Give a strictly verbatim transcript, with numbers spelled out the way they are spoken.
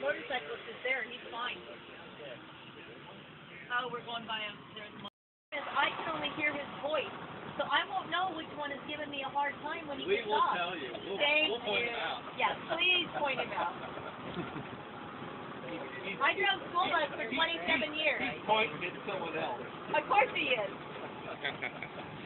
motorcyclist is there. He's fine. Oh, we're going by him. There's one. I can only hear his voice, so I won't know which one is giving me a hard time when he We gets will off. tell you. We'll, Thank we'll point you. it out. Yeah, please point him out. I drove school bus for twenty-seven years. He's pointing at someone else. Of course he is.